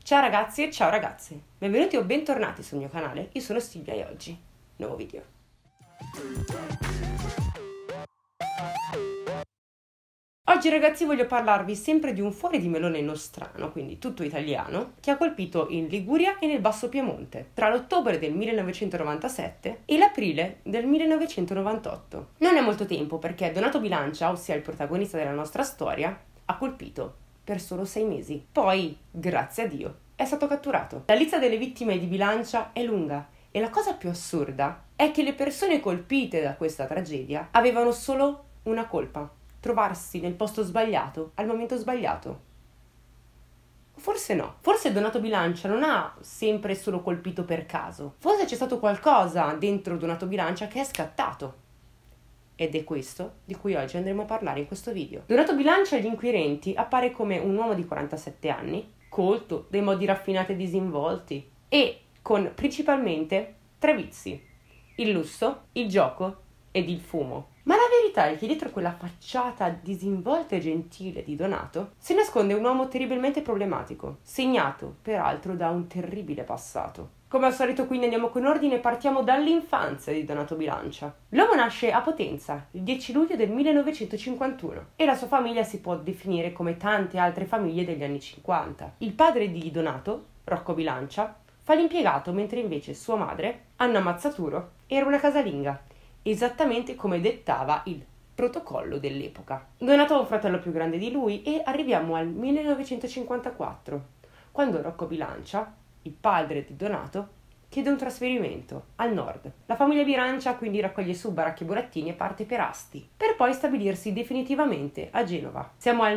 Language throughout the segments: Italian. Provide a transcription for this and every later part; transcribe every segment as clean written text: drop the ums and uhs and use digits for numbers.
Ciao ragazzi e ciao ragazze, benvenuti o bentornati sul mio canale, io sono Silvia e oggi, nuovo video. Oggi ragazzi voglio parlarvi sempre di un fuori di melone nostrano, quindi tutto italiano, che ha colpito in Liguria e nel Basso Piemonte, tra l'ottobre del 1997 e l'aprile del 1998. Non è molto tempo perché Donato Bilancia, ossia il protagonista della nostra storia, ha colpito per solo 6 mesi. Poi, grazie a Dio, è stato catturato. La lista delle vittime di Bilancia è lunga e la cosa più assurda è che le persone colpite da questa tragedia avevano solo una colpa: trovarsi nel posto sbagliato al momento sbagliato. Forse no, forse Donato Bilancia non ha sempre solo colpito per caso, forse c'è stato qualcosa dentro Donato Bilancia che è scattato. Ed è questo di cui oggi andremo a parlare in questo video. Donato Bilancia agli inquirenti appare come un uomo di 47 anni, colto, dai modi raffinati e disinvolti e con principalmente 3 vizi: il lusso, il gioco ed il fumo. Ma la verità è che dietro quella facciata disinvolta e gentile di Donato si nasconde un uomo terribilmente problematico, segnato peraltro da un terribile passato. Come al solito quindi andiamo con ordine e partiamo dall'infanzia di Donato Bilancia. L'uomo nasce a Potenza il 10 luglio del 1951 e la sua famiglia si può definire come tante altre famiglie degli anni 50. Il padre di Donato, Rocco Bilancia, fa l'impiegato, mentre invece sua madre, Anna Mazzaturo, era una casalinga, esattamente come dettava il protocollo dell'epoca. Donato ha un fratello più grande di lui e arriviamo al 1954, quando Rocco Bilancia, il padre di Donato, chiede un trasferimento al nord. La famiglia Bilancia quindi raccoglie su baracchi e burattini e parte per Asti, per poi stabilirsi definitivamente a Genova. Siamo al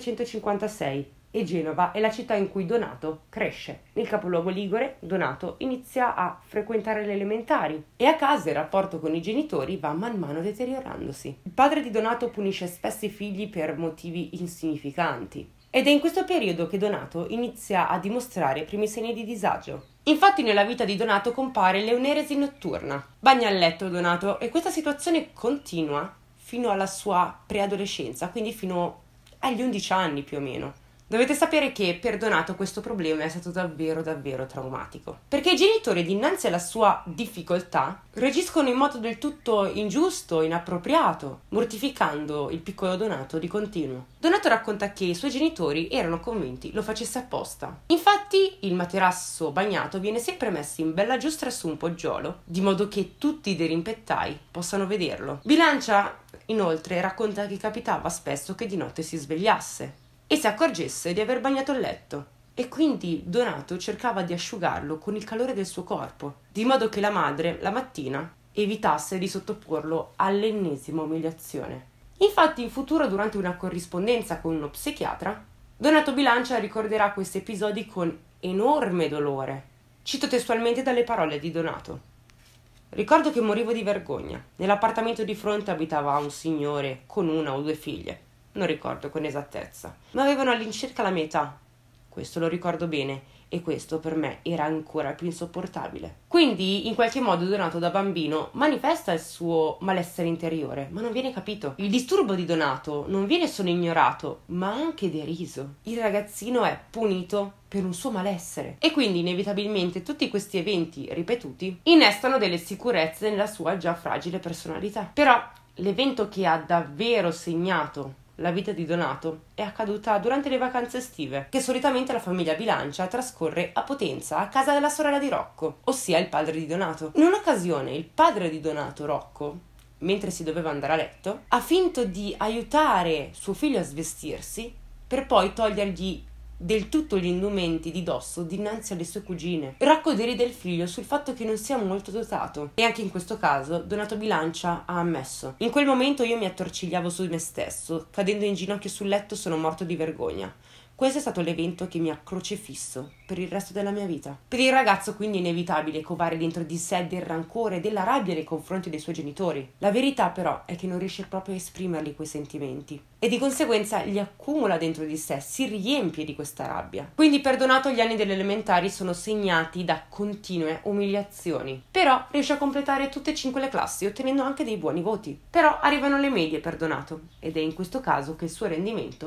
1956 e Genova è la città in cui Donato cresce. Nel capoluogo ligure, Donato inizia a frequentare le elementari e a casa il rapporto con i genitori va man mano deteriorandosi. Il padre di Donato punisce spesso i figli per motivi insignificanti. Ed è in questo periodo che Donato inizia a dimostrare i primi segni di disagio. Infatti nella vita di Donato compare l'euneresi notturna. Bagna a letto Donato e questa situazione continua fino alla sua preadolescenza, quindi fino agli 11 anni più o meno. Dovete sapere che per Donato questo problema è stato davvero traumatico, perché i genitori dinanzi alla sua difficoltà reagiscono in modo del tutto ingiusto, inappropriato, mortificando il piccolo Donato di continuo. Donato racconta che i suoi genitori erano convinti lo facesse apposta. Infatti il materasso bagnato viene sempre messo in bella giostra su un poggiolo, di modo che tutti i dirimpettai possano vederlo. Bilancia inoltre racconta che capitava spesso che di notte si svegliasse e si accorgesse di aver bagnato il letto, e quindi Donato cercava di asciugarlo con il calore del suo corpo, di modo che la madre, la mattina, evitasse di sottoporlo all'ennesima umiliazione. Infatti in futuro, durante una corrispondenza con uno psichiatra, Donato Bilancia ricorderà questi episodi con enorme dolore. Cito testualmente dalle parole di Donato: «Ricordo che morivo di vergogna. Nell'appartamento di fronte abitava un signore con 1 o 2 figlie. Non ricordo con esattezza, ma avevano all'incirca la mia età. Questo lo ricordo bene e questo per me era ancora più insopportabile». Quindi, in qualche modo, Donato da bambino manifesta il suo malessere interiore, ma non viene capito. Il disturbo di Donato non viene solo ignorato, ma anche deriso. Il ragazzino è punito per un suo malessere e quindi inevitabilmente tutti questi eventi ripetuti innestano delle sicurezze nella sua già fragile personalità. Però l'evento che ha davvero segnato la vita di Donato è accaduta durante le vacanze estive, che solitamente la famiglia Bilancia trascorre a Potenza, a casa della sorella di Rocco, ossia il padre di Donato. In un'occasione il padre di Donato, Rocco, mentre si doveva andare a letto, ha finto di aiutare suo figlio a svestirsi per poi togliergli del tutto gli indumenti di dosso dinanzi alle sue cugine. Rocco deride il figlio sul fatto che non sia molto dotato e anche in questo caso Donato Bilancia ha ammesso: «In quel momento io mi attorcigliavo su me stesso, cadendo in ginocchio sul letto sono morto di vergogna. Questo è stato l'evento che mi ha crocefisso per il resto della mia vita». Per il ragazzo quindi è inevitabile covare dentro di sé del rancore e della rabbia nei confronti dei suoi genitori. La verità però è che non riesce proprio a esprimerli quei sentimenti e di conseguenza li accumula dentro di sé, si riempie di questa rabbia. Quindi per Donato gli anni delle elementari sono segnati da continue umiliazioni. Però riesce a completare tutte e 5 le classi, ottenendo anche dei buoni voti. Però arrivano le medie per Donato ed è in questo caso che il suo rendimento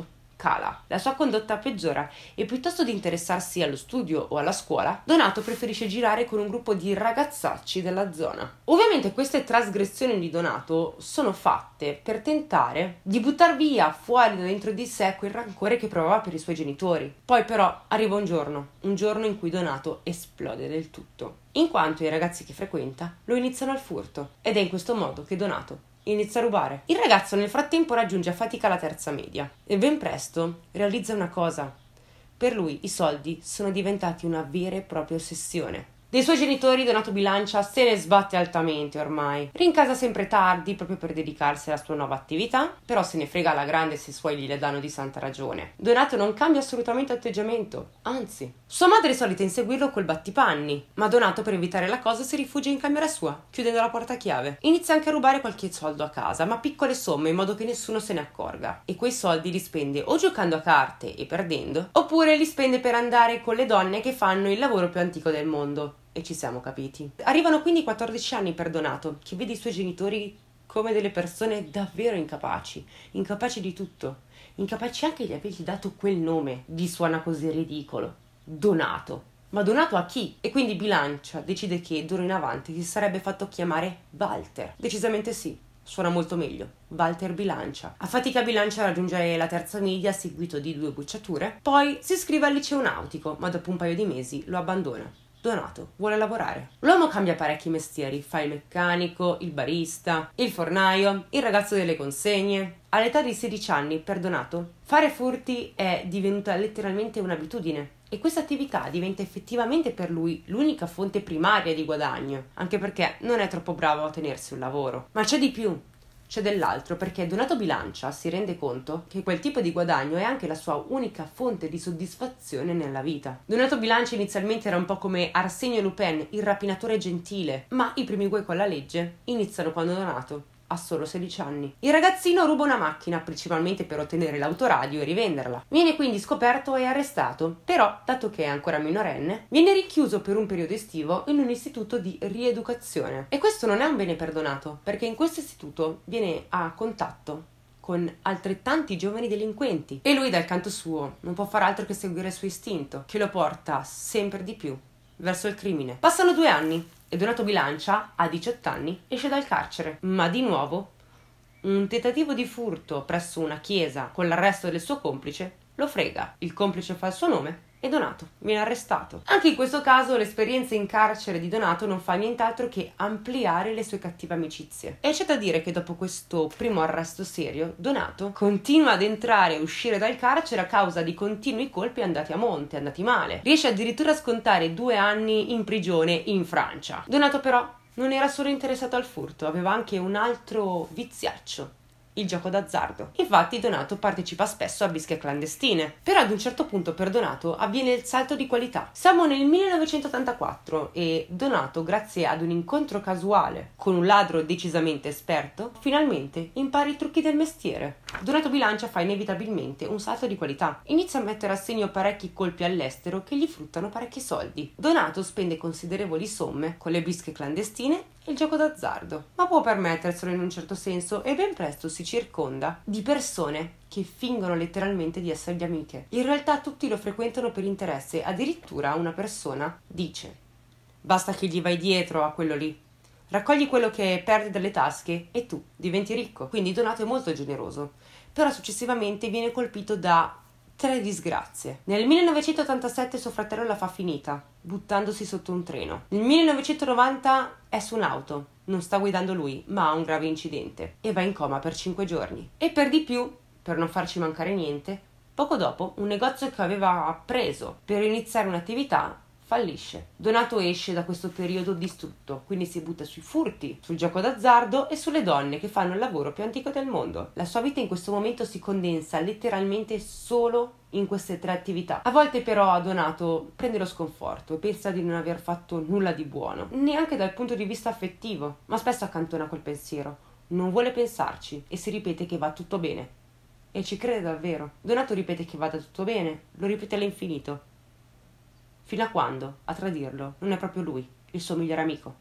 cala, la sua condotta peggiora e piuttosto di interessarsi allo studio o alla scuola, Donato preferisce girare con un gruppo di ragazzacci della zona. Ovviamente queste trasgressioni di Donato sono fatte per tentare di buttar via fuori da dentro di sé quel rancore che provava per i suoi genitori. Poi però arriva un giorno in cui Donato esplode del tutto, in quanto i ragazzi che frequenta lo iniziano al furto, ed è in questo modo che Donato inizia a rubare. Il ragazzo nel frattempo raggiunge a fatica la terza media e ben presto realizza una cosa: per lui i soldi sono diventati una vera e propria ossessione. Dei suoi genitori Donato Bilancia se ne sbatte altamente ormai. Rincasa sempre tardi proprio per dedicarsi alla sua nuova attività, però se ne frega alla grande se i suoi gliele danno di santa ragione. Donato non cambia assolutamente atteggiamento, anzi. Sua madre è solita inseguirlo col battipanni, ma Donato per evitare la cosa si rifugia in camera sua, chiudendo la porta a chiave. Inizia anche a rubare qualche soldo a casa, ma piccole somme in modo che nessuno se ne accorga. E quei soldi li spende o giocando a carte e perdendo, oppure li spende per andare con le donne che fanno il lavoro più antico del mondo. E ci siamo capiti. Arrivano quindi 14 anni per Donato, che vede i suoi genitori come delle persone davvero incapaci di tutto, incapaci anche di avergli dato quel nome. Vi suona così ridicolo? Donato. Ma donato a chi? E quindi Bilancia decide che d'ora in avanti si sarebbe fatto chiamare Walter. Decisamente sì, suona molto meglio. Walter Bilancia. A fatica Bilancia raggiunge la terza media seguito di 2 bocciature, poi si iscrive al liceo nautico, ma dopo un paio di mesi lo abbandona. Donato vuole lavorare. L'uomo cambia parecchi mestieri, fa il meccanico, il barista, il fornaio, il ragazzo delle consegne. All'età di 16 anni, per Donato, fare furti è divenuta letteralmente un'abitudine e questa attività diventa effettivamente per lui l'unica fonte primaria di guadagno, anche perché non è troppo bravo a tenersi un lavoro. Ma c'è di più. C'è dell'altro, perché Donato Bilancia si rende conto che quel tipo di guadagno è anche la sua unica fonte di soddisfazione nella vita. Donato Bilancia inizialmente era un po' come Arsenio Lupin, il rapinatore gentile, ma i primi guai con la legge iniziano quando Donato ha solo 16 anni. Il ragazzino ruba una macchina, principalmente per ottenere l'autoradio e rivenderla. Viene quindi scoperto e arrestato, però, dato che è ancora minorenne, viene rinchiuso per un periodo estivo in un istituto di rieducazione. E questo non è un bene per Donato, perché in questo istituto viene a contatto con altrettanti giovani delinquenti e lui dal canto suo non può far altro che seguire il suo istinto, che lo porta sempre di più verso il crimine. Passano 2 anni e Donato Bilancia, a 18 anni, esce dal carcere, ma di nuovo un tentativo di furto presso una chiesa con l'arresto del suo complice lo frega. Il complice fa il suo nome e Donato viene arrestato. Anche in questo caso l'esperienza in carcere di Donato non fa nient'altro che ampliare le sue cattive amicizie. E c'è da dire che dopo questo primo arresto serio, Donato continua ad entrare e uscire dal carcere a causa di continui colpi andati a monte, andati male. Riesce addirittura a scontare 2 anni in prigione in Francia. Donato però non era solo interessato al furto, aveva anche un altro viziaccio: il gioco d'azzardo. Infatti Donato partecipa spesso a bische clandestine, però ad un certo punto per Donato avviene il salto di qualità. Siamo nel 1984 e Donato, grazie ad un incontro casuale con un ladro decisamente esperto, finalmente impara i trucchi del mestiere. Donato Bilancia fa inevitabilmente un salto di qualità. Inizia a mettere a segno parecchi colpi all'estero che gli fruttano parecchi soldi. Donato spende considerevoli somme con le bische clandestine e il gioco d'azzardo, ma può permetterselo in un certo senso e ben presto si circonda di persone che fingono letteralmente di essergli amiche. In realtà tutti lo frequentano per interesse, addirittura una persona dice: basta che gli vai dietro a quello lì, raccogli quello che perde dalle tasche e tu diventi ricco. Quindi Donato è molto generoso, però successivamente viene colpito da 3 disgrazie. Nel 1987 suo fratello la fa finita, buttandosi sotto un treno. Nel 1990 è su un'auto, non sta guidando lui, ma ha un grave incidente e va in coma per 5 giorni. E per di più, per non farci mancare niente, poco dopo un negozio che aveva preso per iniziare un'attività fallisce. Donato esce da questo periodo distrutto, quindi si butta sui furti, sul gioco d'azzardo e sulle donne che fanno il lavoro più antico del mondo. La sua vita in questo momento si condensa letteralmente solo in queste 3 attività. A volte però Donato prende lo sconforto e pensa di non aver fatto nulla di buono, neanche dal punto di vista affettivo, ma spesso accantona quel pensiero, non vuole pensarci e si ripete che va tutto bene. E ci crede davvero. Donato ripete che vada tutto bene, lo ripete all'infinito, fino a quando, a tradirlo, non è proprio lui, il suo migliore amico,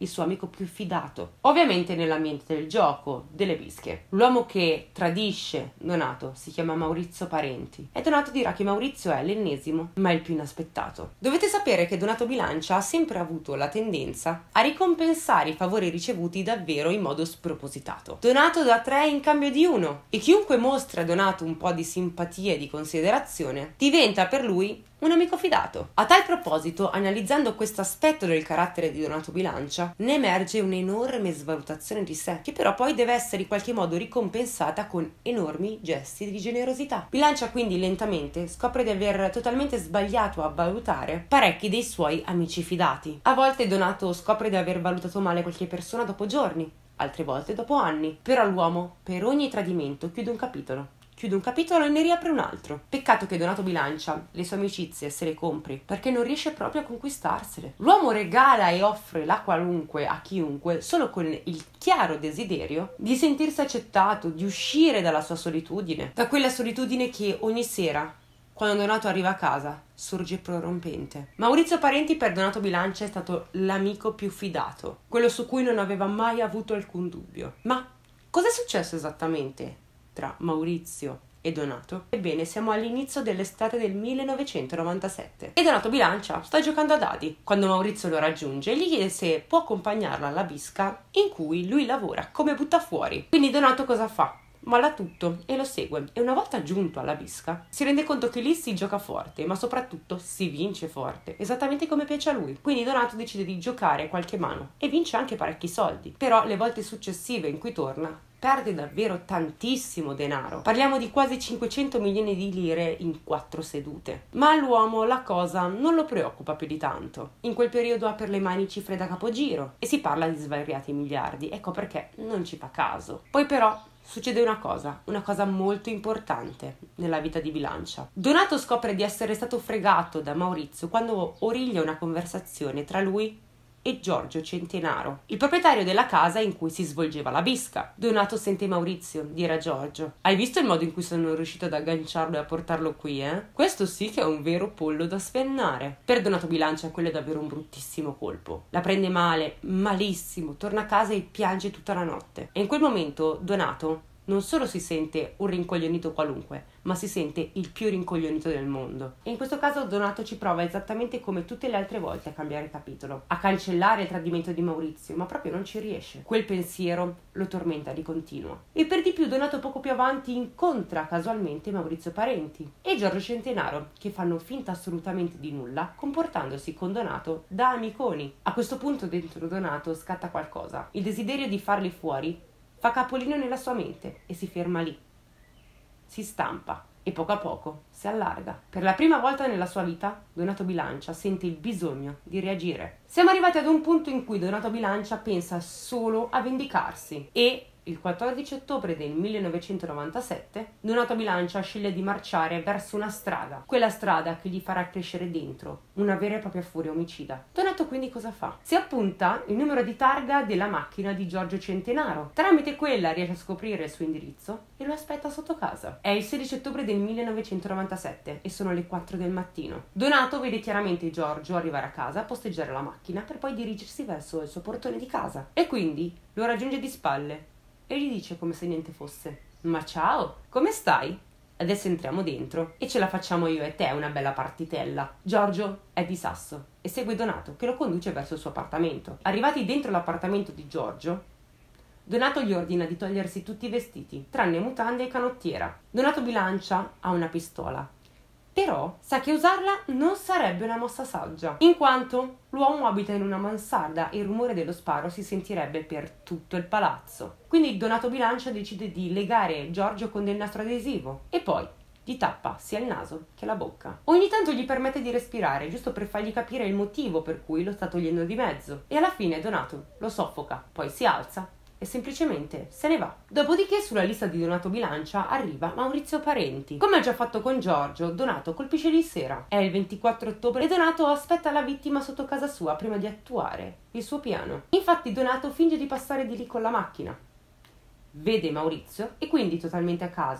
il suo amico più fidato, ovviamente nell'ambiente del gioco, delle bische. L'uomo che tradisce Donato si chiama Maurizio Parenti e Donato dirà che Maurizio è l'ennesimo, ma il più inaspettato. Dovete sapere che Donato Bilancia ha sempre avuto la tendenza a ricompensare i favori ricevuti davvero in modo spropositato. Donato dà 3 in cambio di 1 e chiunque mostra a Donato un po' di simpatia e di considerazione diventa per lui un amico fidato. A tal proposito, analizzando questo aspetto del carattere di Donato Bilancia, ne emerge un'enorme svalutazione di sé, che però poi deve essere in qualche modo ricompensata con enormi gesti di generosità. Bilancia quindi lentamente scopre di aver totalmente sbagliato a valutare parecchi dei suoi amici fidati. A volte Donato scopre di aver valutato male qualche persona dopo giorni, altre volte dopo anni. Però l'uomo, per ogni tradimento, chiude un capitolo e ne riapre un altro. Peccato che Donato Bilancia le sue amicizie se le compri, perché non riesce proprio a conquistarsele. L'uomo regala e offre la qualunque a chiunque solo con il chiaro desiderio di sentirsi accettato, di uscire dalla sua solitudine, da quella solitudine che ogni sera, quando Donato arriva a casa, sorge prorompente. Maurizio Parenti per Donato Bilancia è stato l'amico più fidato, quello su cui non aveva mai avuto alcun dubbio. Ma cos'è successo esattamente tra Maurizio e Donato? Ebbene, siamo all'inizio dell'estate del 1997 e Donato Bilancia sta giocando a dadi quando Maurizio lo raggiunge e gli chiede se può accompagnarlo alla bisca in cui lui lavora come buttafuori. Quindi Donato cosa fa? Molla tutto e lo segue, e una volta giunto alla bisca si rende conto che lì si gioca forte, ma soprattutto si vince forte, esattamente come piace a lui. Quindi Donato decide di giocare qualche mano e vince anche parecchi soldi. Però le volte successive in cui torna perde davvero tantissimo denaro. Parliamo di quasi 500 milioni di lire in 4 sedute. Ma all'uomo la cosa non lo preoccupa più di tanto. In quel periodo ha per le mani cifre da capogiro e si parla di svariati miliardi. Ecco perché non ci fa caso. Poi però succede una cosa molto importante nella vita di Bilancia. Donato scopre di essere stato fregato da Maurizio quando origlia una conversazione tra lui e Giorgio Centenaro, il proprietario della casa in cui si svolgeva la bisca. Donato sente Maurizio dire a Giorgio: hai visto il modo in cui sono riuscito ad agganciarlo e a portarlo qui, eh? Questo sì che è un vero pollo da spennare. Per Donato Bilancia quello è davvero un bruttissimo colpo. La prende male, malissimo, torna a casa e piange tutta la notte. E in quel momento Donato non solo si sente un rincoglionito qualunque, ma si sente il più rincoglionito del mondo. E in questo caso Donato ci prova esattamente come tutte le altre volte a cambiare capitolo, a cancellare il tradimento di Maurizio, ma proprio non ci riesce. Quel pensiero lo tormenta di continuo. E per di più Donato poco più avanti incontra casualmente Maurizio Parenti e Giorgio Centenaro, che fanno finta assolutamente di nulla, comportandosi con Donato da amiconi. A questo punto dentro Donato scatta qualcosa. Il desiderio di farli fuori fa capolino nella sua mente e si ferma lì. Si stampa e poco a poco si allarga. Per la prima volta nella sua vita, Donato Bilancia sente il bisogno di reagire. Siamo arrivati ad un punto in cui Donato Bilancia pensa solo a vendicarsi e il 14 ottobre del 1997 Donato Bilancia sceglie di marciare verso una strada, quella strada che gli farà crescere dentro una vera e propria furia omicida. Donato quindi cosa fa? Si appunta il numero di targa della macchina di Giorgio Centenaro. Tramite quella riesce a scoprire il suo indirizzo e lo aspetta sotto casa. È il 16 ottobre del 1997 e sono le 4 del mattino. Donato vede chiaramente Giorgio arrivare a casa, posteggiare la macchina per poi dirigersi verso il suo portone di casa e quindi lo raggiunge di spalle e gli dice come se niente fosse: ma ciao, come stai? Adesso entriamo dentro e ce la facciamo io e te una bella partitella. Giorgio è di sasso e segue Donato che lo conduce verso il suo appartamento. Arrivati dentro l'appartamento di Giorgio, Donato gli ordina di togliersi tutti i vestiti, tranne mutande e canottiera. Donato Bilancia ha una pistola, però sa che usarla non sarebbe una mossa saggia, in quanto l'uomo abita in una mansarda e il rumore dello sparo si sentirebbe per tutto il palazzo. Quindi Donato Bilancia decide di legare Giorgio con del nastro adesivo e poi gli tappa sia il naso che la bocca. Ogni tanto gli permette di respirare, giusto per fargli capire il motivo per cui lo sta togliendo di mezzo. E alla fine Donato lo soffoca, poi si alza e semplicemente se ne va. Dopodiché sulla lista di Donato Bilancia arriva Maurizio Parenti. Come ha già fatto con Giorgio, Donato colpisce di sera. È il 24 ottobre e Donato aspetta la vittima sotto casa sua prima di attuare il suo piano. Infatti Donato finge di passare di lì con la macchina. Vede Maurizio e quindi totalmente a caso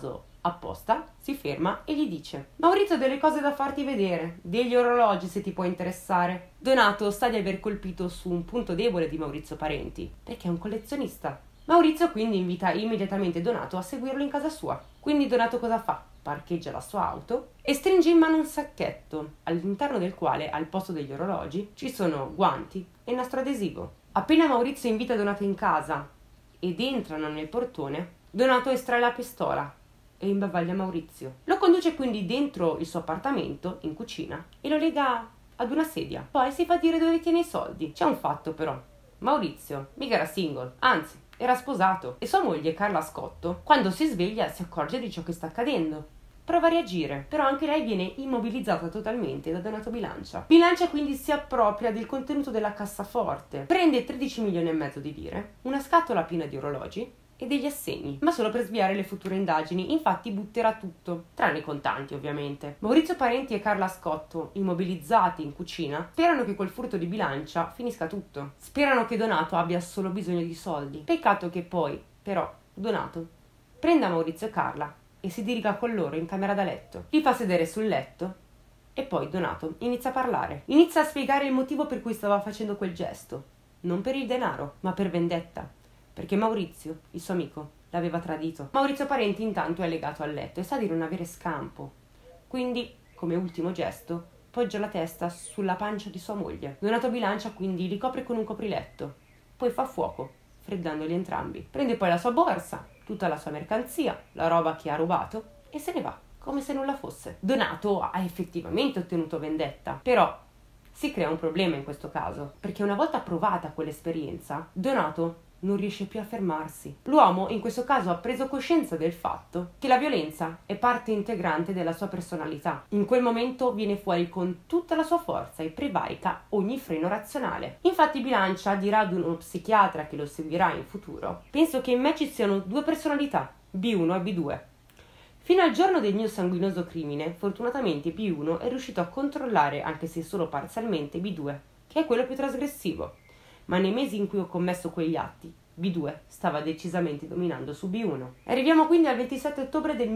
apposta, si ferma e gli dice: Maurizio, ho delle cose da farti vedere, degli orologi se ti può interessare. Donato sa di aver colpito su un punto debole di Maurizio Parenti, perché è un collezionista. Maurizio quindi invita immediatamente Donato a seguirlo in casa sua. Quindi Donato cosa fa? Parcheggia la sua auto e stringe in mano un sacchetto, all'interno del quale, al posto degli orologi, ci sono guanti e nastro adesivo. Appena Maurizio invita Donato in casa ed entrano nel portone, Donato estrae la pistola e imbavaglia Maurizio. Lo conduce quindi dentro il suo appartamento, in cucina, e lo lega ad una sedia. Poi si fa dire dove tiene i soldi. C'è un fatto però: Maurizio mica era single, anzi era sposato, e sua moglie Carla Scotto, quando si sveglia, si accorge di ciò che sta accadendo. Prova a reagire, però anche lei viene immobilizzata totalmente da Donato Bilancia. Bilancia quindi si appropria del contenuto della cassaforte, prende 13 milioni e mezzo di lire, una scatola piena di orologi e degli assegni, ma solo per sviare le future indagini. Infatti butterà tutto, tranne i contanti ovviamente. Maurizio Parenti e Carla Scotto, immobilizzati in cucina, sperano che col furto di Bilancia finisca tutto. Sperano che Donato abbia solo bisogno di soldi. Peccato che poi, però, Donato prenda Maurizio e Carla e si diriga con loro in camera da letto. Li fa sedere sul letto e poi Donato inizia a parlare. Inizia a spiegare il motivo per cui stava facendo quel gesto. Non per il denaro, ma per vendetta. Perché Maurizio, il suo amico, l'aveva tradito. Maurizio Parenti intanto è legato al letto e sa di non avere scampo. Quindi, come ultimo gesto, poggia la testa sulla pancia di sua moglie. Donato Bilancia quindi li copre con un copriletto. Poi fa fuoco, freddandoli entrambi. Prende poi la sua borsa, tutta la sua mercanzia, la roba che ha rubato, e se ne va, come se nulla fosse. Donato ha effettivamente ottenuto vendetta, però si crea un problema in questo caso, perché una volta provata quell'esperienza, Donato non riesce più a fermarsi. L'uomo in questo caso ha preso coscienza del fatto che la violenza è parte integrante della sua personalità. In quel momento viene fuori con tutta la sua forza e prevarica ogni freno razionale. Infatti Bilancia dirà ad uno psichiatra che lo seguirà in futuro: penso che in me ci siano due personalità, B1 e B2. Fino al giorno del mio sanguinoso crimine, fortunatamente B1 è riuscito a controllare, anche se solo parzialmente, B2, che è quello più trasgressivo. Ma nei mesi in cui ho commesso quegli atti, B2 stava decisamente dominando su B1. Arriviamo quindi al 27 ottobre del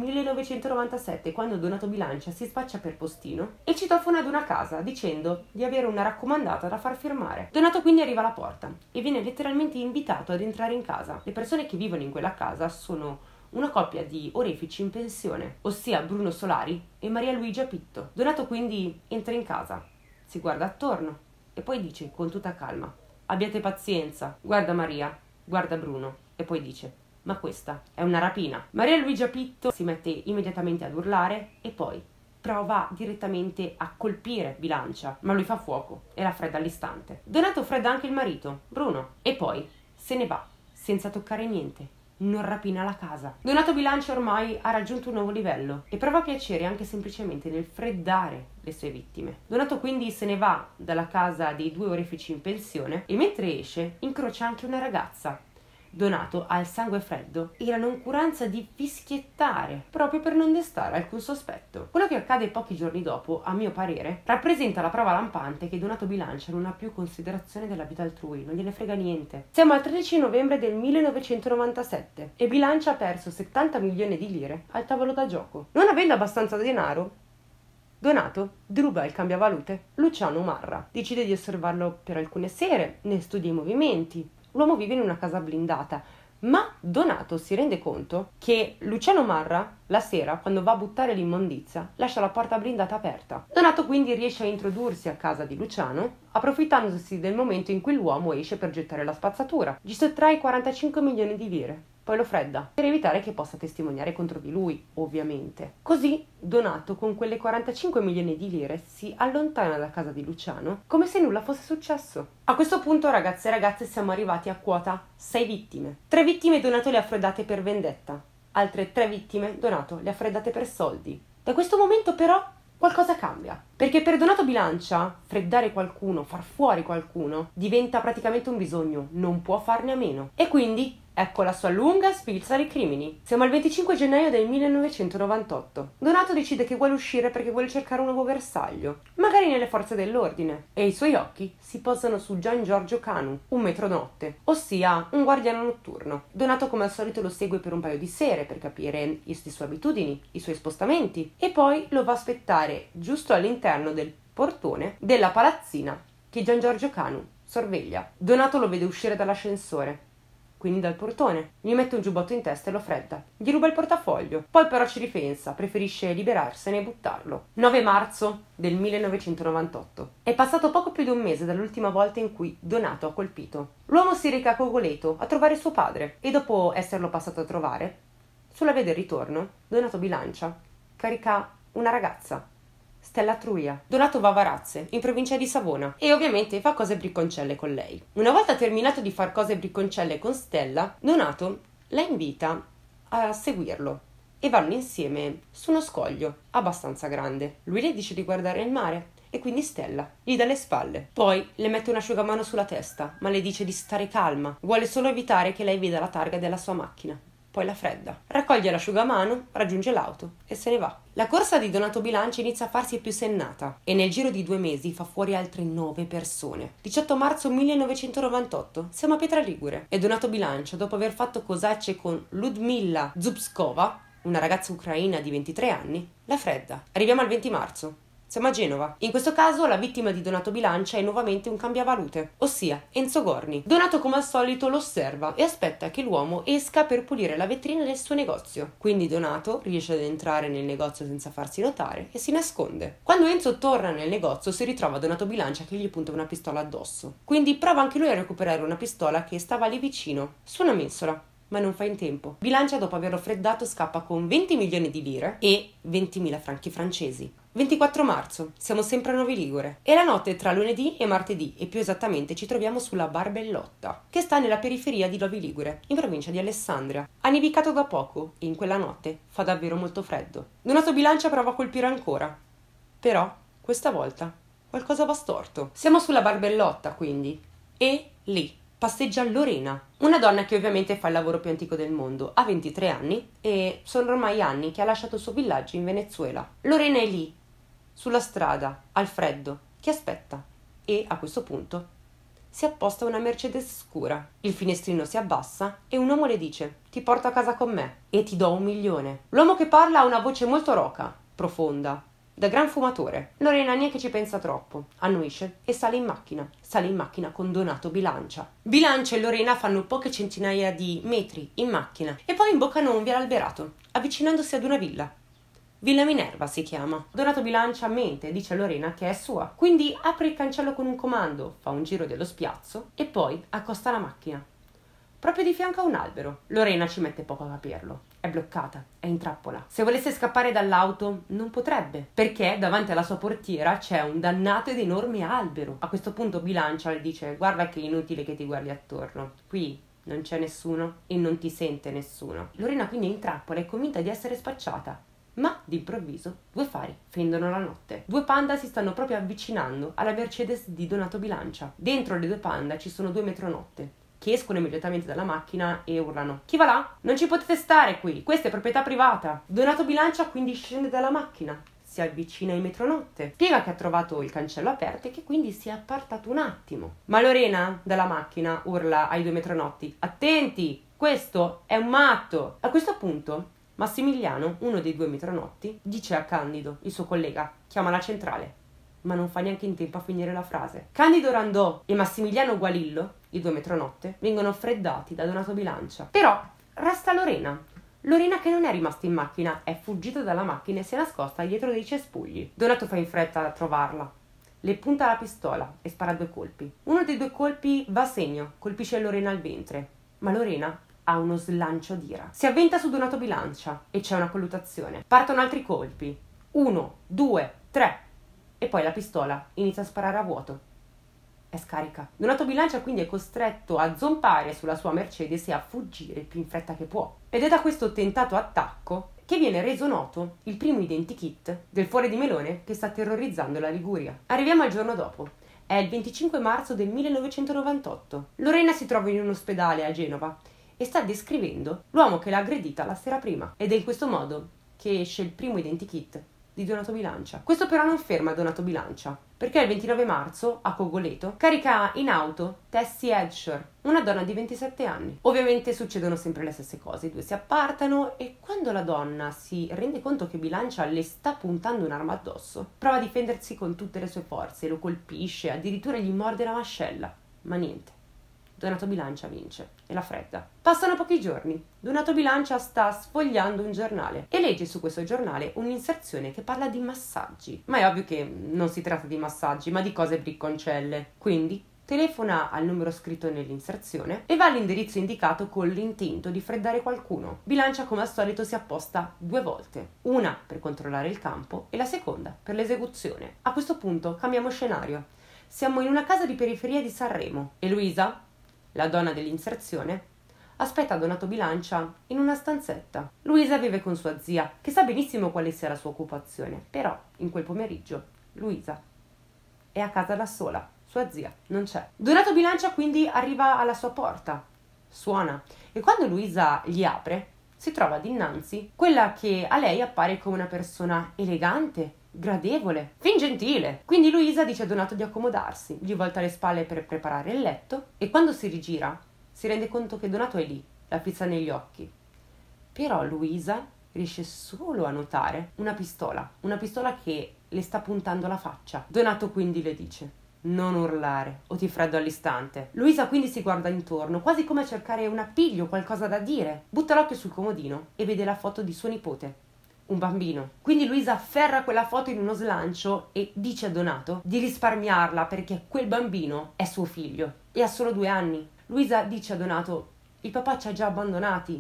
1997, quando Donato Bilancia si spaccia per postino e citofona ad una casa dicendo di avere una raccomandata da far firmare. Donato quindi arriva alla porta e viene letteralmente invitato ad entrare in casa. Le persone che vivono in quella casa sono una coppia di orefici in pensione, ossia Bruno Solari e Maria Luigia Pitto. Donato quindi entra in casa, si guarda attorno e poi dice con tutta calma: abbiate pazienza, guarda Maria, guarda Bruno, e poi dice: ma questa è una rapina. Maria Luigia Pitto si mette immediatamente ad urlare e poi prova direttamente a colpire Bilancia, ma lui fa fuoco e la fredda all'istante. Donato fredda anche il marito, Bruno, e poi se ne va senza toccare niente. Non rapina la casa. Donato Bilancia ormai ha raggiunto un nuovo livello e prova piacere anche semplicemente nel freddare le sue vittime. Donato quindi se ne va dalla casa dei due orefici in pensione e mentre esce incrocia anche una ragazza. Donato ha il sangue freddo e la noncuranza di fischiettare proprio per non destare alcun sospetto. Quello che accade pochi giorni dopo, a mio parere, rappresenta la prova lampante che Donato Bilancia non ha più considerazione della vita altrui, non gliene frega niente. Siamo al 13 novembre del 1997 e Bilancia ha perso 70 milioni di lire al tavolo da gioco. Non avendo abbastanza denaro, Donato deruba il cambiavalute Luciano Marra. Decide di osservarlo per alcune sere, ne studia i movimenti. L'uomo vive in una casa blindata, ma Donato si rende conto che Luciano Marra, la sera, quando va a buttare l'immondizia, lascia la porta blindata aperta. Donato quindi riesce a introdursi a casa di Luciano, approfittandosi del momento in cui l'uomo esce per gettare la spazzatura. Gli sottrae 45 milioni di lire. Poi lo fredda, per evitare che possa testimoniare contro di lui, ovviamente. Così Donato, con quelle 45 milioni di lire, si allontana da casa di Luciano come se nulla fosse successo. A questo punto, ragazze e ragazze, siamo arrivati a quota 6 vittime. 3 vittime Donato le ha freddate per vendetta. Altre 3 vittime Donato le ha freddate per soldi. Da questo momento però qualcosa cambia, perché per Donato Bilancia freddare qualcuno, far fuori qualcuno, diventa praticamente un bisogno, non può farne a meno. E quindi Ecco la sua lunga sfilza di crimini. Siamo al 25 gennaio del 1998. Donato decide che vuole uscire perché vuole cercare un nuovo bersaglio, magari nelle forze dell'ordine, e i suoi occhi si posano su Gian Giorgio Canu, un metronotte, ossia un guardiano notturno. Donato come al solito lo segue per un paio di sere per capire le sue abitudini, i suoi spostamenti, e poi lo va a aspettare giusto all'interno del portone della palazzina che Gian Giorgio Canu sorveglia. Donato lo vede uscire dall'ascensore, quindi dal portone, gli mette un giubbotto in testa e lo fredda. Gli ruba il portafoglio, poi però ci ripensa, preferisce liberarsene e buttarlo. 9 marzo del 1998. È passato poco più di un mese dall'ultima volta in cui Donato ha colpito. L'uomo si reca a Cogoleto a trovare suo padre e dopo esserlo passato a trovare, sulla via del ritorno, Donato Bilancia carica una ragazza, Stella Truia. Donato va a Varazze, in provincia di Savona, e ovviamente fa cose bricconcelle con lei. Una volta terminato di far cose bricconcelle con Stella, Donato la invita a seguirlo e vanno insieme su uno scoglio abbastanza grande. Lui le dice di guardare il mare e quindi Stella gli dà le spalle. Poi le mette un asciugamano sulla testa, ma le dice di stare calma. Vuole solo evitare che lei veda la targa della sua macchina. Poi la fredda. Raccoglie l'asciugamano, raggiunge l'auto e se ne va. La corsa di Donato Bilancia inizia a farsi più sennata e nel giro di 2 mesi fa fuori altre 9 persone. 18 marzo 1998, siamo a Pietra Ligure e Donato Bilancia, dopo aver fatto cosacce con Ludmilla Zubskova, una ragazza ucraina di 23 anni, la fredda. Arriviamo al 20 marzo. Siamo a Genova. In questo caso la vittima di Donato Bilancia è nuovamente un cambiavalute, ossia Enzo Gorni. Donato come al solito lo osserva e aspetta che l'uomo esca per pulire la vetrina del suo negozio. Quindi Donato riesce ad entrare nel negozio senza farsi notare e si nasconde. Quando Enzo torna nel negozio si ritrova Donato Bilancia che gli punta una pistola addosso. Quindi prova anche lui a recuperare una pistola che stava lì vicino, su una mensola, ma non fa in tempo. Bilancia, dopo averlo freddato, scappa con 20 milioni di lire e 20.000 franchi francesi. 24 marzo, siamo sempre a Novi Ligure. È la notte tra lunedì e martedì e più esattamente ci troviamo sulla Barbellotta, che sta nella periferia di Novi Ligure, in provincia di Alessandria. Ha nevicato da poco e in quella notte fa davvero molto freddo. Donato Bilancia prova a colpire ancora, però questa volta qualcosa va storto. Siamo sulla Barbellotta quindi e lì passeggia Lorena, una donna che ovviamente fa il lavoro più antico del mondo, ha 23 anni e sono ormai anni che ha lasciato il suo villaggio in Venezuela. Lorena è lì, sulla strada, al freddo, che aspetta e a questo punto si apposta una Mercedes scura. Il finestrino si abbassa e un uomo le dice: ti porto a casa con me e ti do 1 milione. L'uomo che parla ha una voce molto roca, profonda, da gran fumatore. Lorena neanche ci pensa troppo, annuisce e sale in macchina. Sale in macchina con Donato Bilancia. Bilancia e Lorena fanno poche centinaia di metri in macchina e poi imboccano un viale alberato, avvicinandosi ad una villa. Villa Minerva si chiama. Donato Bilancia mente e dice a Lorena che è sua. Quindi apre il cancello con un comando, fa un giro dello spiazzo e poi accosta la macchina. Proprio di fianco a un albero. Lorena ci mette poco a capirlo. È bloccata, è in trappola. Se volesse scappare dall'auto non potrebbe, perché davanti alla sua portiera c'è un dannato ed enorme albero. A questo punto Bilancia le dice: guarda che è inutile che ti guardi attorno. Qui non c'è nessuno e non ti sente nessuno. Lorena quindi è in trappola e è convinta di essere spacciata. Ma d'improvviso 2 fari fendono la notte. 2 panda si stanno proprio avvicinando alla Mercedes di Donato Bilancia. Dentro le 2 panda ci sono 2 metronotte che escono immediatamente dalla macchina e urlano: chi va là? Non ci potete stare qui, questa è proprietà privata. Donato Bilancia quindi scende dalla macchina, si avvicina ai metronotte, spiega che ha trovato il cancello aperto e che quindi si è appartato un attimo. Ma Lorena dalla macchina urla ai 2 metronotti: attenti, questo è un matto. A questo punto Massimiliano, uno dei 2 metronotti, dice a Candido, il suo collega: chiama la centrale. Ma non fa neanche in tempo a finire la frase. Candido Randò e Massimiliano Gualillo, i 2 metronotte, vengono freddati da Donato Bilancia. Però resta Lorena. Lorena che non è rimasta in macchina, è fuggita dalla macchina e si è nascosta dietro dei cespugli. Donato fa in fretta a trovarla. Le punta la pistola e spara 2 colpi. Uno dei 2 colpi va a segno, colpisce Lorena al ventre. Ma Lorena ha uno slancio d'ira. Si avventa su Donato Bilancia e c'è una colluttazione. Partono altri colpi. 1, 2, 3. E poi la pistola inizia a sparare a vuoto. È scarica. Donato Bilancia quindi è costretto a zompare sulla sua Mercedes e a fuggire il più in fretta che può. Ed è da questo tentato attacco che viene reso noto il primo identikit del fuore di melone che sta terrorizzando la Liguria. Arriviamo al giorno dopo. È il 25 marzo del 1998. Lorena si trova in un ospedale a Genova e sta descrivendo l'uomo che l'ha aggredita la sera prima. Ed è in questo modo che esce il primo identikit di Donato Bilancia. Questo però non ferma Donato Bilancia, perché il 29 marzo, a Cogoleto, carica in auto Tessie Edshire, una donna di 27 anni. Ovviamente succedono sempre le stesse cose, i due si appartano e quando la donna si rende conto che Bilancia le sta puntando un'arma addosso, prova a difendersi con tutte le sue forze, lo colpisce, addirittura gli morde la mascella, ma niente. Donato Bilancia vince e la fredda. Passano pochi giorni. Donato Bilancia sta sfogliando un giornale e legge su questo giornale un'inserzione che parla di massaggi. Ma è ovvio che non si tratta di massaggi, ma di cose bricconcelle. Quindi telefona al numero scritto nell'inserzione e va all'indirizzo indicato con l'intento di freddare qualcuno. Bilancia, come al solito, si apposta 2 volte. Una per controllare il campo e la seconda per l'esecuzione. A questo punto cambiamo scenario. Siamo in una casa di periferia di Sanremo e Luisa, la donna dell'inserzione, aspetta Donato Bilancia in una stanzetta. Luisa vive con sua zia, che sa benissimo quale sia la sua occupazione, però in quel pomeriggio Luisa è a casa da sola, sua zia non c'è. Donato Bilancia quindi arriva alla sua porta, suona e quando Luisa gli apre si trova dinanzi quella che a lei appare come una persona elegante, gradevole, fin gentile. Quindi Luisa dice a Donato di accomodarsi, gli volta le spalle per preparare il letto e quando si rigira si rende conto che Donato è lì, la pizza negli occhi. Però Luisa riesce solo a notare una pistola che le sta puntando alla faccia. Donato quindi le dice: non urlare o ti freddo all'istante. Luisa quindi si guarda intorno, quasi come a cercare un appiglio, qualcosa da dire. Butta l'occhio sul comodino e vede la foto di suo nipote, un bambino. Quindi Luisa afferra quella foto in uno slancio e dice a Donato di risparmiarla perché quel bambino è suo figlio e ha solo 2 anni. Luisa dice a Donato: il papà ci ha già abbandonati,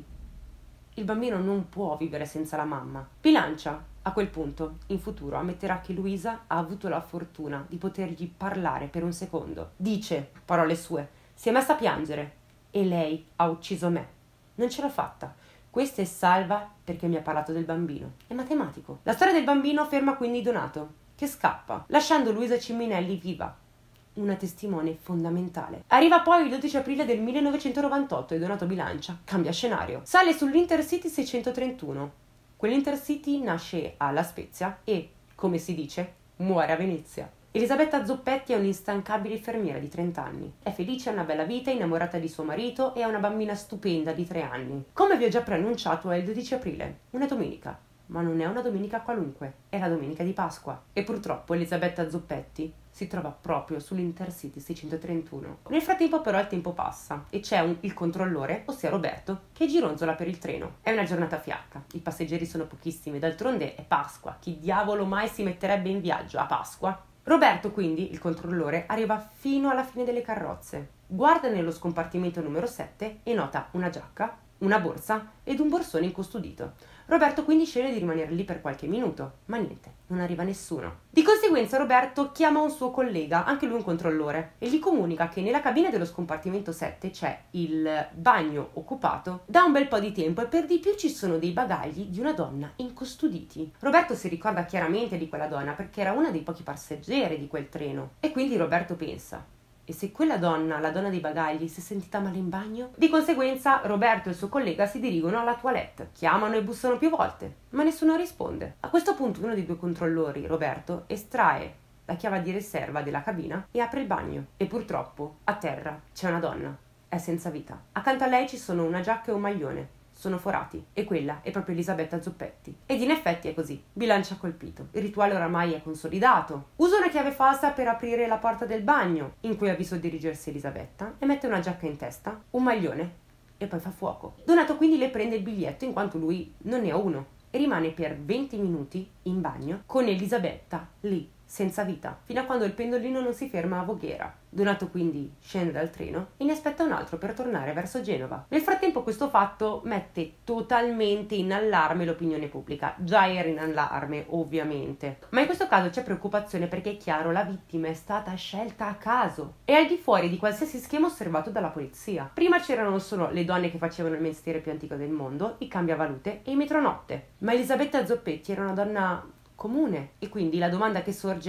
il bambino non può vivere senza la mamma. Bilancia a quel punto in futuro ammetterà che Luisa ha avuto la fortuna di potergli parlare per un secondo. Dice, parole sue: si è messa a piangere e lei ha ucciso me, non ce l'ho fatta. Questa è salva perché mi ha parlato del bambino. È matematico. La storia del bambino ferma quindi Donato, che scappa, lasciando Luisa Ciminelli viva, una testimone fondamentale. Arriva poi il 12 aprile del 1998 e Donato Bilancia cambia scenario. Sale sull'Intercity 631. Quell'Intercity nasce a La Spezia e, come si dice, muore a Venezia. Elisabetta Zoppetti è un'instancabile infermiera di 30 anni. È felice, ha una bella vita, innamorata di suo marito e ha una bambina stupenda di 3 anni. Come vi ho già preannunciato, è il 12 aprile, una domenica. Ma non è una domenica qualunque, è la domenica di Pasqua. E purtroppo Elisabetta Zoppetti si trova proprio sull'Intercity 631. Nel frattempo però il tempo passa e c'è il controllore, ossia Roberto, che gironzola per il treno. È una giornata fiacca, i passeggeri sono pochissimi, d'altronde è Pasqua, chi diavolo mai si metterebbe in viaggio a Pasqua? Roberto quindi, il controllore, arriva fino alla fine delle carrozze, guarda nello scompartimento numero 7 e nota una giacca, una borsa ed un borsone incustodito. Roberto quindi sceglie di rimanere lì per qualche minuto, ma niente, non arriva nessuno. Di conseguenza Roberto chiama un suo collega, anche lui un controllore, e gli comunica che nella cabina dello scompartimento 7 c'è il bagno occupato da un bel po' di tempo e per di più ci sono dei bagagli di una donna incustoditi. Roberto si ricorda chiaramente di quella donna perché era una dei pochi passeggeri di quel treno e quindi Roberto pensa: e se quella donna, la donna dei bagagli, si è sentita male in bagno? Di conseguenza Roberto e il suo collega si dirigono alla toilette, chiamano e bussano più volte, ma nessuno risponde. A questo punto uno dei 2 controllori, Roberto, estrae la chiave di riserva della cabina e apre il bagno. E purtroppo a terra c'è una donna, è senza vita. Accanto a lei ci sono una giacca e un maglione. Sono forati e quella è proprio Elisabetta Zoppetti. Ed in effetti è così. Bilancia colpito. Il rituale oramai è consolidato. Usa una chiave falsa per aprire la porta del bagno, in cui ha visto dirigersi Elisabetta, e mette una giacca in testa, un maglione e poi fa fuoco. Donato quindi le prende il biglietto in quanto lui non ne ha uno e rimane per 20 minuti in bagno con Elisabetta lì, senza vita, fino a quando il pendolino non si ferma a Voghera. Donato quindi scende dal treno e ne aspetta un altro per tornare verso Genova. Nel frattempo questo fatto mette totalmente in allarme l'opinione pubblica. Già era in allarme, ovviamente. Ma in questo caso c'è preoccupazione perché è chiaro, la vittima è stata scelta a caso e al di fuori di qualsiasi schema osservato dalla polizia. Prima c'erano solo le donne che facevano il mestiere più antico del mondo, i cambiavalute e i metronotte. Ma Elisabetta Zoppetti era una donna comune e quindi la domanda che sorge è: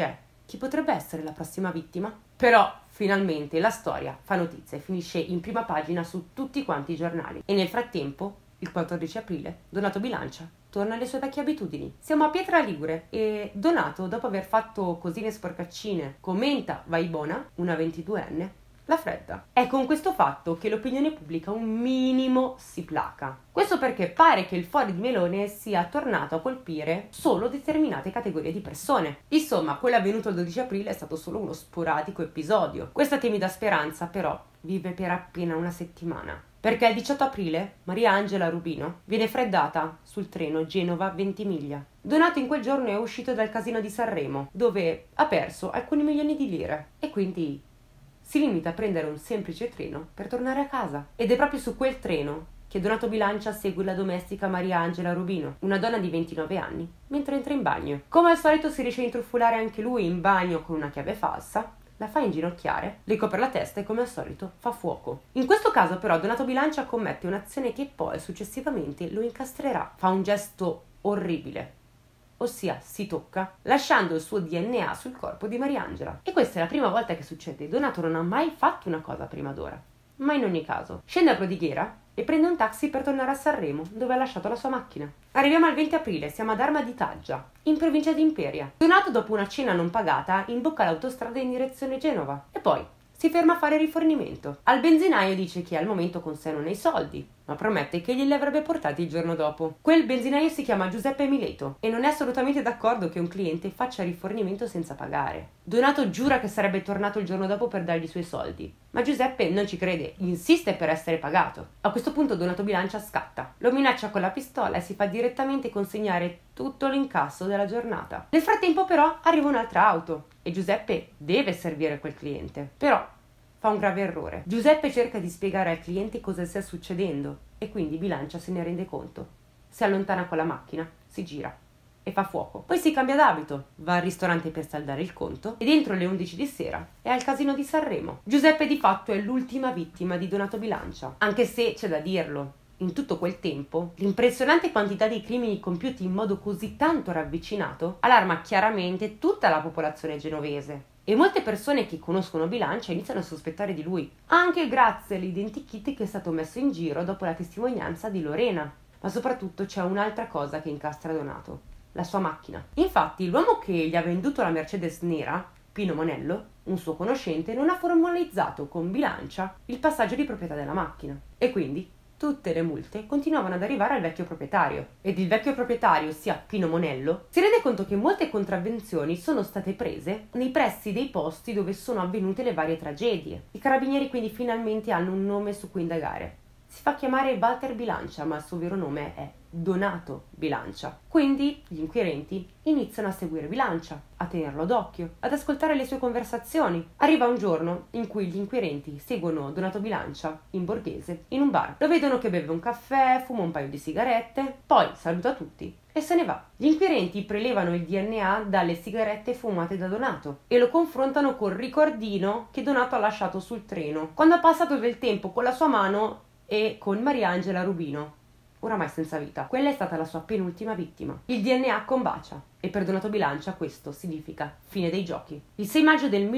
Chi potrebbe essere la prossima vittima? Però, finalmente, la storia fa notizia e finisce in prima pagina su tutti quanti i giornali. E nel frattempo, il 14 aprile, Donato Bilancia torna alle sue vecchie abitudini. Siamo a Pietra Ligure e Donato, dopo aver fatto cosine sporcaccine, commenta Vaibona, una 22enne, la fredda. È con questo fatto che l'opinione pubblica un minimo si placa. Questo perché pare che il fuori di melone sia tornato a colpire solo determinate categorie di persone. Insomma, quello avvenuto il 12 aprile è stato solo uno sporadico episodio. Questa timida speranza, però, vive per appena una settimana. Perché il 18 aprile Maria Angela Rubino viene freddata sul treno Genova-Ventimiglia. Donato in quel giorno è uscito dal casino di Sanremo, dove ha perso alcuni milioni di lire e quindi si limita a prendere un semplice treno per tornare a casa. Ed è proprio su quel treno che Donato Bilancia segue la domestica Maria Angela Rubino, una donna di 29 anni, mentre entra in bagno. Come al solito si riesce a intrufolare anche lui in bagno con una chiave falsa, la fa inginocchiare, le copre la testa e come al solito fa fuoco. In questo caso però Donato Bilancia commette un'azione che poi successivamente lo incastrerà. Fa un gesto orribile, ossia si tocca, lasciando il suo DNA sul corpo di Mariangela. E questa è la prima volta che succede. Donato non ha mai fatto una cosa prima d'ora. Ma in ogni caso, scende a Prodighiera e prende un taxi per tornare a Sanremo, dove ha lasciato la sua macchina. Arriviamo al 20 aprile, siamo ad Arma di Taggia, in provincia di Imperia. Donato, dopo una cena non pagata, imbocca l'autostrada in direzione Genova e poi si ferma a fare rifornimento. Al benzinaio dice che al momento con sé non ha i soldi, ma promette che glieli avrebbe portati il giorno dopo. Quel benzinaio si chiama Giuseppe Mileto e non è assolutamente d'accordo che un cliente faccia rifornimento senza pagare. Donato giura che sarebbe tornato il giorno dopo per dargli i suoi soldi, ma Giuseppe non ci crede, insiste per essere pagato. A questo punto Donato Bilancia scatta, lo minaccia con la pistola e si fa direttamente consegnare tutto l'incasso della giornata. Nel frattempo però arriva un'altra auto e Giuseppe deve servire quel cliente. Però fa un grave errore. Giuseppe cerca di spiegare al cliente cosa stia succedendo e quindi Bilancia se ne rende conto. Si allontana con la macchina, si gira e fa fuoco. Poi si cambia d'abito, va al ristorante per saldare il conto e dentro le 11 di sera è al casino di Sanremo. Giuseppe di fatto è l'ultima vittima di Donato Bilancia, anche se c'è da dirlo. In tutto quel tempo, l'impressionante quantità di crimini compiuti in modo così tanto ravvicinato allarma chiaramente tutta la popolazione genovese. E molte persone che conoscono Bilancia iniziano a sospettare di lui, anche grazie all'identikit che è stato messo in giro dopo la testimonianza di Lorena. Ma soprattutto c'è un'altra cosa che incastra Donato: la sua macchina. Infatti, l'uomo che gli ha venduto la Mercedes nera, Pino Monello, un suo conoscente, non ha formalizzato con Bilancia il passaggio di proprietà della macchina. E quindi tutte le multe continuavano ad arrivare al vecchio proprietario. Ed il vecchio proprietario, ossia Pino Monello, si rende conto che molte contravvenzioni sono state prese nei pressi dei posti dove sono avvenute le varie tragedie. I carabinieri quindi finalmente hanno un nome su cui indagare. Si fa chiamare Walter Bilancia, ma il suo vero nome è Donato Bilancia. Quindi gli inquirenti iniziano a seguire Bilancia, a tenerlo d'occhio, ad ascoltare le sue conversazioni. Arriva un giorno in cui gli inquirenti seguono Donato Bilancia in borghese in un bar. Lo vedono che beve un caffè, fuma un paio di sigarette, poi saluta tutti e se ne va. Gli inquirenti prelevano il DNA dalle sigarette fumate da Donato e lo confrontano col ricordino che Donato ha lasciato sul treno quando ha passato del tempo con la sua mano e con Mariangela Rubino, oramai senza vita. Quella è stata la sua penultima vittima. Il DNA combacia e per Donato Bilancia questo significa fine dei giochi. Il 6 maggio del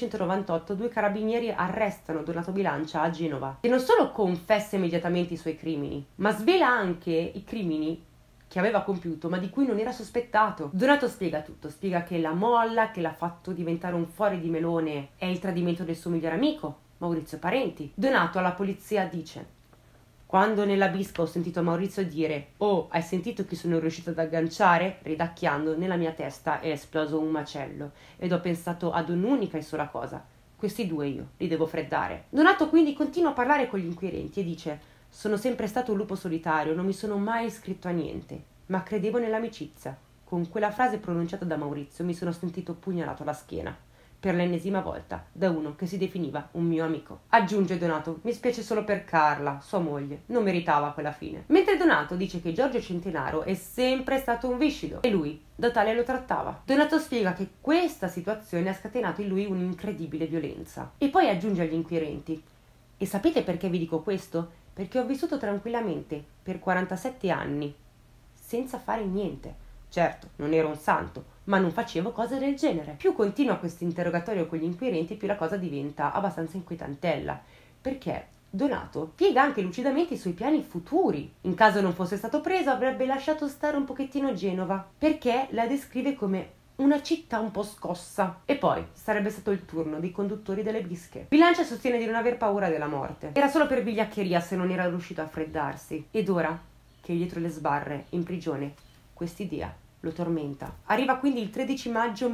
1998 due carabinieri arrestano Donato Bilancia a Genova e non solo confessa immediatamente i suoi crimini, ma svela anche i crimini che aveva compiuto ma di cui non era sospettato. Donato spiega tutto, spiega che la molla che l'ha fatto diventare un fuori di melone è il tradimento del suo migliore amico, Maurizio Parenti. Donato alla polizia dice: quando nella bisca ho sentito Maurizio dire «Oh, hai sentito chi sono riuscito ad agganciare?» Ridacchiando, nella mia testa è esploso un macello ed ho pensato ad un'unica e sola cosa: questi due io li devo freddare. Donato quindi continua a parlare con gli inquirenti e dice: sono sempre stato un lupo solitario, non mi sono mai iscritto a niente, ma credevo nell'amicizia. Con quella frase pronunciata da Maurizio mi sono sentito pugnalato alla schiena per l'ennesima volta da uno che si definiva un mio amico. Aggiunge Donato: mi spiace solo per Carla, sua moglie, non meritava quella fine. Mentre Donato dice che Giorgio Centenaro è sempre stato un viscido e lui da tale lo trattava. Donato spiega che questa situazione ha scatenato in lui un'incredibile violenza e poi aggiunge agli inquirenti: e sapete perché vi dico questo? Perché ho vissuto tranquillamente per 47 anni senza fare niente. Certo, non ero un santo, ma non facevo cose del genere. Più continua questo interrogatorio con gli inquirenti, più la cosa diventa abbastanza inquietantella, perché Donato spiega anche lucidamente i suoi piani futuri. In caso non fosse stato preso, avrebbe lasciato stare un pochettino Genova, perché la descrive come una città un po' scossa. E poi sarebbe stato il turno dei conduttori delle bische. Bilancia sostiene di non aver paura della morte. Era solo per vigliaccheria se non era riuscito a freddarsi. Ed ora che è dietro le sbarre, in prigione, quest'idea lo tormenta. Arriva quindi il 13 maggio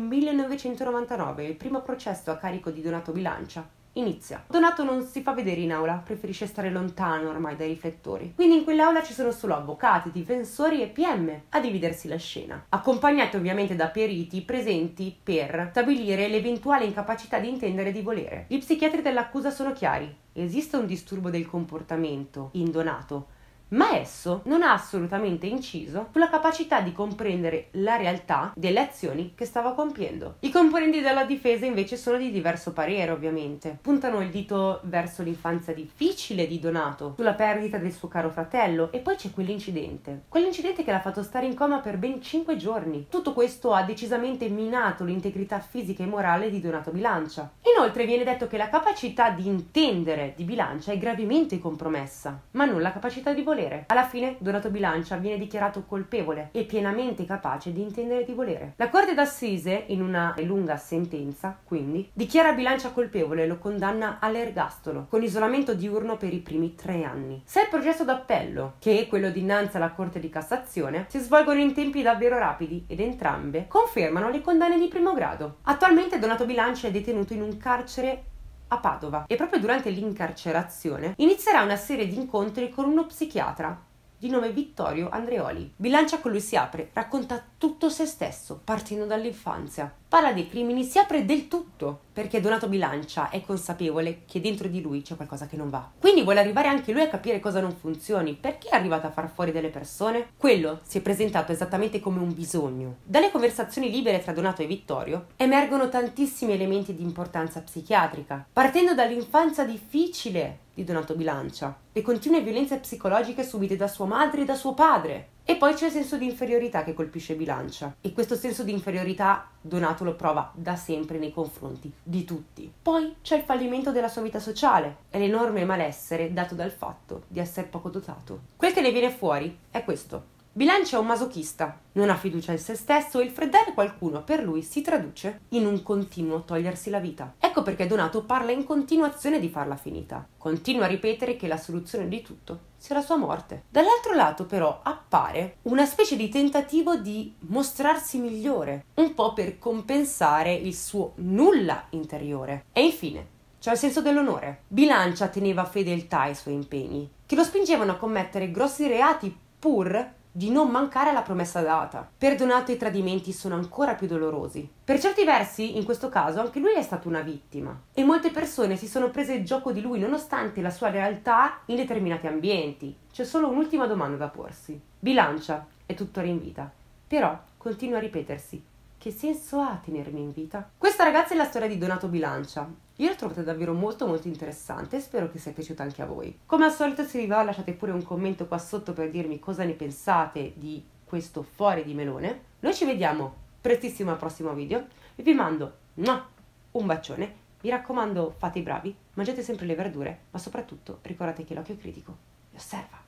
1999, il primo processo a carico di Donato Bilancia inizia. Donato non si fa vedere in aula, preferisce stare lontano ormai dai riflettori. Quindi in quell'aula ci sono solo avvocati, difensori e PM a dividersi la scena, accompagnati ovviamente da periti presenti per stabilire l'eventuale incapacità di intendere e di volere. Gli psichiatri dell'accusa sono chiari: esiste un disturbo del comportamento in Donato, ma esso non ha assolutamente inciso sulla capacità di comprendere la realtà delle azioni che stava compiendo. I componenti della difesa invece sono di diverso parere, ovviamente. Puntano il dito verso l'infanzia difficile di Donato, sulla perdita del suo caro fratello, e poi c'è quell'incidente che l'ha fatto stare in coma per ben 5 giorni. Tutto questo ha decisamente minato l'integrità fisica e morale di Donato Bilancia. Inoltre viene detto che la capacità di intendere di Bilancia è gravemente compromessa, ma non la capacità di volere. Alla fine Donato Bilancia viene dichiarato colpevole e pienamente capace di intendere e di volere. La Corte d'Assise, in una lunga sentenza, quindi, dichiara Bilancia colpevole e lo condanna all'ergastolo, con isolamento diurno per i primi 3 anni. Se il processo d'appello, che è quello dinanzi alla Corte di Cassazione, si svolgono in tempi davvero rapidi ed entrambe confermano le condanne di primo grado. Attualmente Donato Bilancia è detenuto in un carcere a Padova e proprio durante l'incarcerazione inizierà una serie di incontri con uno psichiatra di nome Vittorio Andreoli. Bilancia con lui si apre, racconta tutto se stesso, partendo dall'infanzia. Parla dei crimini, si apre del tutto, perché Donato Bilancia è consapevole che dentro di lui c'è qualcosa che non va. Quindi vuole arrivare anche lui a capire cosa non funzioni. Perché è arrivato a far fuori delle persone? Quello si è presentato esattamente come un bisogno. Dalle conversazioni libere tra Donato e Vittorio emergono tantissimi elementi di importanza psichiatrica, partendo dall'infanzia difficile di Donato Bilancia, le continue violenze psicologiche subite da sua madre e da suo padre. E poi c'è il senso di inferiorità che colpisce Bilancia, e questo senso di inferiorità Donato lo prova da sempre nei confronti di tutti. Poi c'è il fallimento della sua vita sociale e l'enorme malessere dato dal fatto di essere poco dotato. Quel che ne viene fuori è questo: Bilancia è un masochista, non ha fiducia in se stesso e il freddare qualcuno per lui si traduce in un continuo togliersi la vita. Ecco perché Donato parla in continuazione di farla finita. Continua a ripetere che la soluzione di tutto sia la sua morte. Dall'altro lato però appare una specie di tentativo di mostrarsi migliore, un po' per compensare il suo nulla interiore. E infine c'è il senso dell'onore. Bilancia teneva fedeltà ai suoi impegni, che lo spingevano a commettere grossi reati pur di non mancare alla promessa data. Per Donato i tradimenti sono ancora più dolorosi. Per certi versi, in questo caso, anche lui è stato una vittima. E molte persone si sono prese il gioco di lui nonostante la sua realtà in determinati ambienti. C'è solo un'ultima domanda da porsi. Bilancia è tuttora in vita, però continua a ripetersi: che senso ha tenermi in vita? Questa ragazza è la storia di Donato Bilancia. Io l'ho trovata davvero molto interessante e spero che sia piaciuta anche a voi. Come al solito, se vi va, lasciate pure un commento qua sotto per dirmi cosa ne pensate di questo fuori di melone. Noi ci vediamo prestissimo al prossimo video. Vi mando un bacione. Mi raccomando, fate i bravi, mangiate sempre le verdure, ma soprattutto ricordate che l'occhio critico vi osserva.